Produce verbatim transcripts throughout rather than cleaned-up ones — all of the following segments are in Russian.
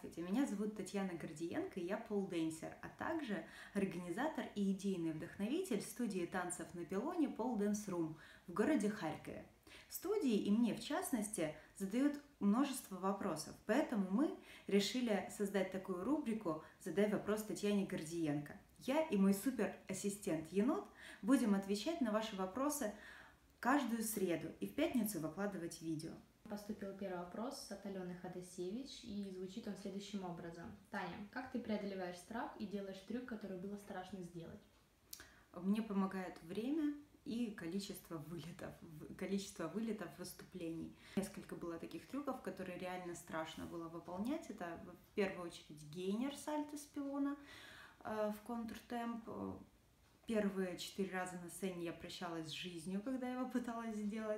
Здравствуйте, меня зовут Татьяна Гордиенко, и я полденсер, а также организатор и идейный вдохновитель студии танцев на пилоне Pole Dance Room в городе Харькове. Студии и мне, в частности, задают множество вопросов, поэтому мы решили создать такую рубрику «Задай вопрос Татьяне Гордиенко». Я и мой суперассистент Енот будем отвечать на ваши вопросы каждую среду и в пятницу выкладывать видео. Поступил первый вопрос от Алены Ходосевич, и звучит он следующим образом. Таня, как ты преодолеваешь страх и делаешь трюк, который было страшно сделать? Мне помогает время и количество вылетов, количество вылетов выступлений. Несколько было таких трюков, которые реально страшно было выполнять. Это в первую очередь гейнер сальто с пилона э, в контртемп. Первые четыре раза на сцене я прощалась с жизнью, когда я его пыталась сделать.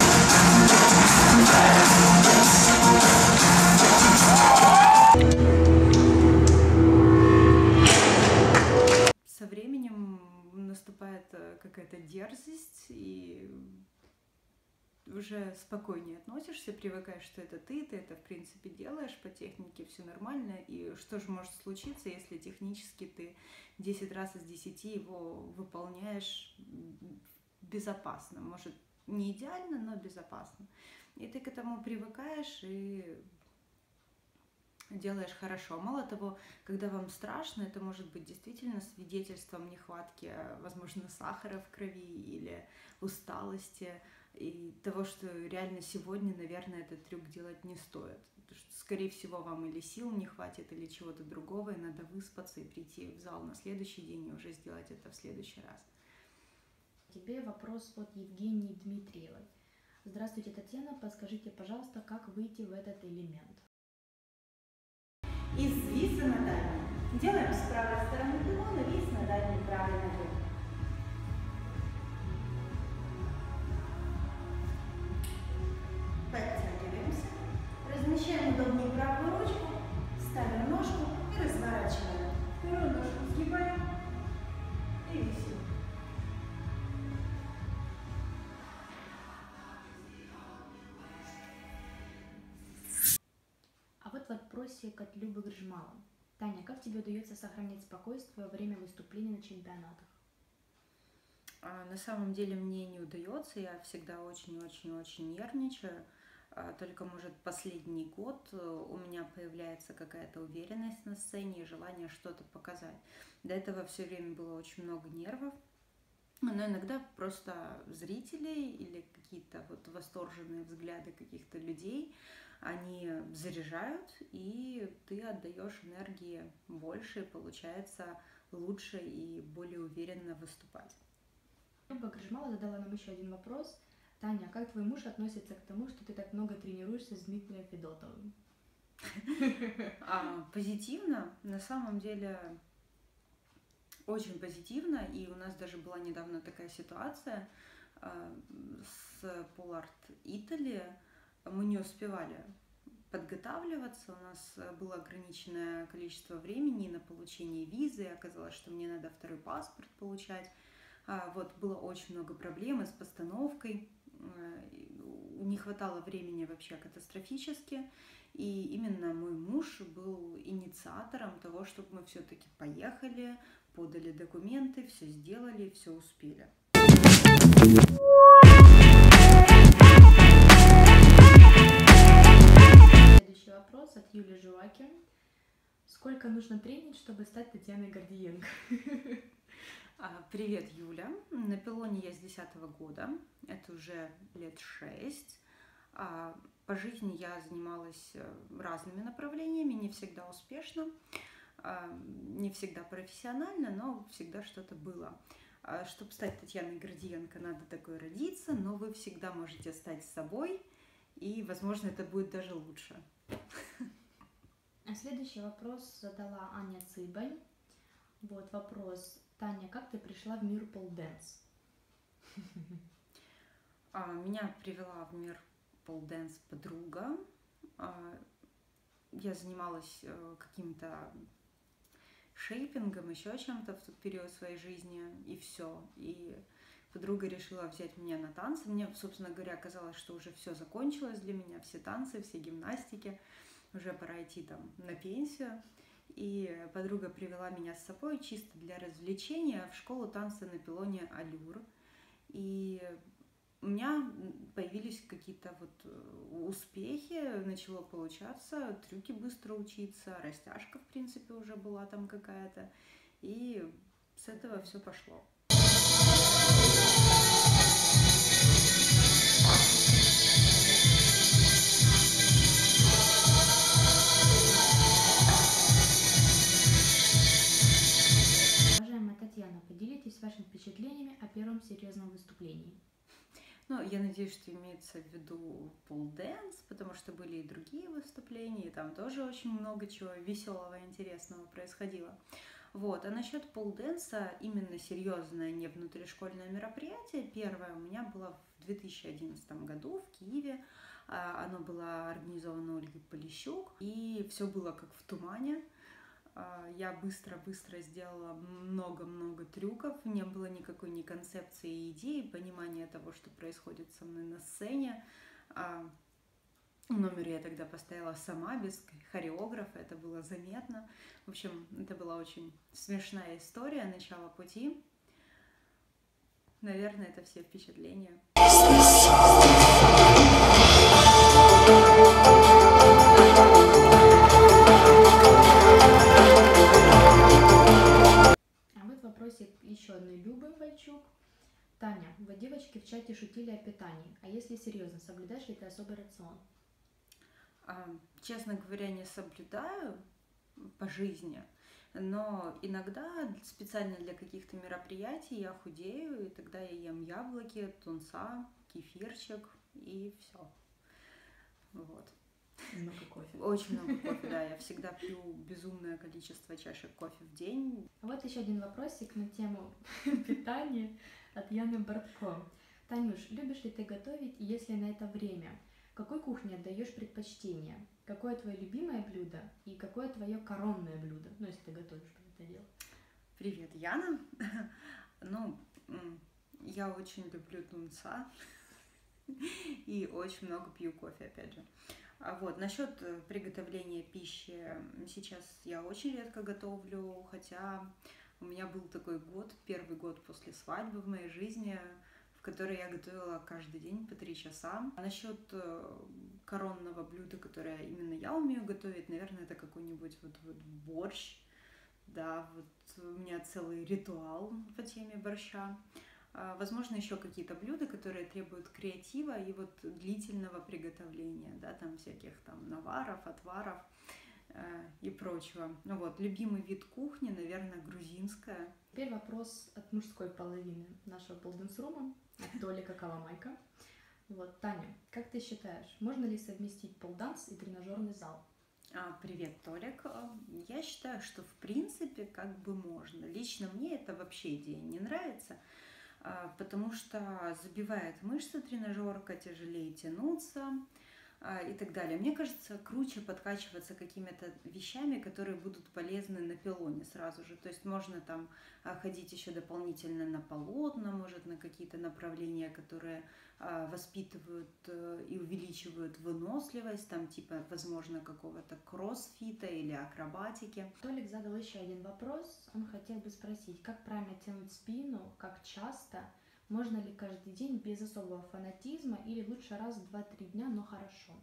Со временем наступает какая-то дерзость, и уже спокойнее относишься, привыкаешь, что это ты, ты это в принципе делаешь, по технике все нормально, и что же может случиться, если технически ты десять раз из десяти его выполняешь безопасно, может не идеально, но безопасно. И ты к этому привыкаешь и делаешь хорошо. Мало того, когда вам страшно, это может быть действительно свидетельством нехватки, возможно, сахара в крови или усталости, и того, что реально сегодня, наверное, этот трюк делать не стоит. Потому что, скорее всего, вам или сил не хватит, или чего-то другого, и надо выспаться и прийти в зал на следующий день и уже сделать это в следующий раз. Тебе вопрос от Евгении Дмитриевой. Здравствуйте, Татьяна, подскажите, пожалуйста, как выйти в этот элемент? Из виса на дальний. Делаем с правой стороны пилона вис на дальней правой ноге. Подтягиваемся. Размещаем удобнее правую ручку, ставим ножку и разворачиваем. Вторую ножку сгибаем и висим. А вот в вопросе от Любы Гржмала. Таня, как тебе удается сохранять спокойствие во время выступления на чемпионатах? А, на самом деле мне не удается, я всегда очень-очень-очень нервничаю. А, только, может, последний год у меня появляется какая-то уверенность на сцене и желание что-то показать. До этого все время было очень много нервов, но иногда просто зрителей или какие-то вот восторженные взгляды каких-то людей, они заряжают, и ты отдаешь энергии больше, и получается лучше и более уверенно выступать. Люба Гржмала задала нам еще один вопрос. Таня, как твой муж относится к тому, что ты так много тренируешься с Дмитрием Федотовым? А, позитивно, на самом деле, очень позитивно, и у нас даже была недавно такая ситуация а, с Pole Art Italy. Мы не успевали подготавливаться, у нас было ограниченное количество времени на получение визы, оказалось, что мне надо второй паспорт получать. А, вот, было очень много проблем с постановкой, не хватало времени вообще катастрофически, и именно мой муж был инициатором того, чтобы мы все-таки поехали, подали документы, все сделали, все успели. Следующий вопрос от Юлии Жуаки. Сколько нужно тренить, чтобы стать Татьяной Гордиенко? Привет, Юля. На пилоне я с десятого года, это уже лет шесть. По жизни я занималась разными направлениями, не всегда успешно, не всегда профессионально, но всегда что-то было. Чтобы стать Татьяной Гордиенко, надо такой родиться, но вы всегда можете стать собой, и, возможно, это будет даже лучше. А следующий вопрос задала Аня Цыбань. Вот вопрос. Таня, как ты пришла в мир полденс? Меня привела в мир полденс подруга. Я занималась каким-то шейпингом, еще чем-то в тот период своей жизни, и все. И подруга решила взять меня на танцы. Мне, собственно говоря, казалось, что уже все закончилось для меня, все танцы, все гимнастики. уже пора идти там на пенсию. И подруга привела меня с собой чисто для развлечения в школу танца на пилоне «Алюр». И у меня появились какие-то вот успехи, начало получаться, трюки быстро учиться, растяжка, в принципе, уже была там какая-то. И с этого все пошло. Уважаемая Татьяна, поделитесь вашими впечатлениями о первом серьезном выступлении. Ну, я надеюсь, что имеется в виду пол-дэнс, потому что были и другие выступления, и там тоже очень много чего веселого и интересного происходило. Вот, а насчет пол-дэнса, именно серьезное, не внутришкольное мероприятие, первое у меня было в две тысячи одиннадцатом году в Киеве. Оно было организовано Ольгой Полищук, и все было как в тумане. Я быстро-быстро сделала много-много трюков, не было никакой ни концепции и идеи, понимания того, что происходит со мной на сцене. Номер я тогда поставила сама, без хореографа, это было заметно. В общем, это была очень смешная история, начало пути. Наверное, это все впечатления. А вот вопросик еще одной Любы Вальчук. Таня, вы, девочки, в чате шутили о питании. А если серьезно, соблюдаешь ли ты особый рацион? Честно говоря, не соблюдаю по жизни, но иногда специально для каких-то мероприятий я худею, и тогда я ем яблоки, тунца, кефирчик и все. Вот. Много кофе. Очень много кофе, да. Я всегда пью безумное количество чашек кофе в день. Вот еще один вопросик на тему питания от Яны Бортко. Танюш, любишь ли ты готовить, и если на это время? Какой кухне отдаешь предпочтение? Какое твое любимое блюдо и какое твое коронное блюдо? Ну, если ты готовишь под это дело. Привет, Яна. Ну, я очень люблю тунца и очень много пью кофе, опять же. Вот, насчет приготовления пищи, сейчас я очень редко готовлю, хотя у меня был такой год, первый год после свадьбы в моей жизни, в которой я готовила каждый день по три часа. А насчет коронного блюда, которое именно я умею готовить, наверное, это какой-нибудь вот, вот борщ. Да, вот у меня целый ритуал по теме борща. Возможно, еще какие-то блюда, которые требуют креатива и вот длительного приготовления, да, там всяких там наваров, отваров э, и прочего. Ну вот, любимый вид кухни, наверное, грузинская. Теперь вопрос от мужской половины нашего полденс-рума, от Толика Коломайка. Вот, Таня, как ты считаешь, можно ли совместить полданс и тренажерный зал? А, привет, Толик. Я считаю, что в принципе как бы можно. Лично мне это вообще идея не нравится, потому что забивает мышцы тренажерка, тяжелее тянуться и так далее. Мне кажется, круче подкачиваться какими-то вещами, которые будут полезны на пилоне сразу же. То есть можно там ходить еще дополнительно на полотна, может на какие-то направления, которые воспитывают и увеличивают выносливость, там типа, возможно, какого-то кроссфита или акробатики. Толик задал еще один вопрос. Он хотел бы спросить, как правильно тянуть спину, как часто, можно ли каждый день без особого фанатизма или лучше раз в два-три дня, но хорошо?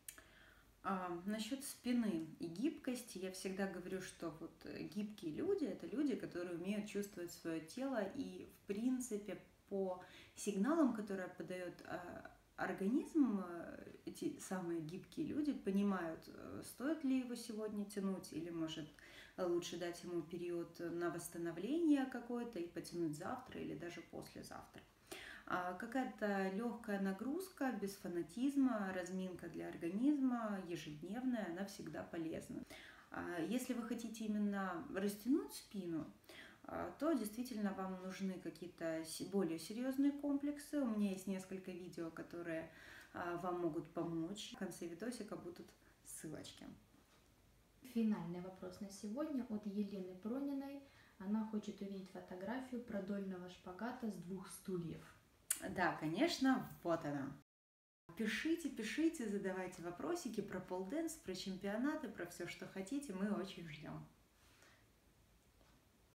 А, насчет спины и гибкости я всегда говорю, что вот гибкие люди – это люди, которые умеют чувствовать свое тело и, в принципе, по сигналам, которые подает организм, эти самые гибкие люди понимают, стоит ли его сегодня тянуть или, может, лучше дать ему период на восстановление какое-то и потянуть завтра или даже послезавтра. Какая-то легкая нагрузка, без фанатизма, разминка для организма, ежедневная, она всегда полезна. Если вы хотите именно растянуть спину, то действительно вам нужны какие-то более серьезные комплексы. У меня есть несколько видео, которые вам могут помочь. В конце видосика будут ссылочки. Финальный вопрос на сегодня от Елены Прониной. Она хочет увидеть фотографию продольного шпагата с двух стульев. Да, конечно, вот она. пишите, пишите, задавайте вопросики про полденс, про чемпионаты, про все, что хотите, мы очень ждем.